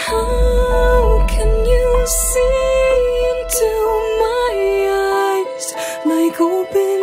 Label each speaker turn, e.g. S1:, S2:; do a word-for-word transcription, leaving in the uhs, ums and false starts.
S1: How can you see into my eyes like open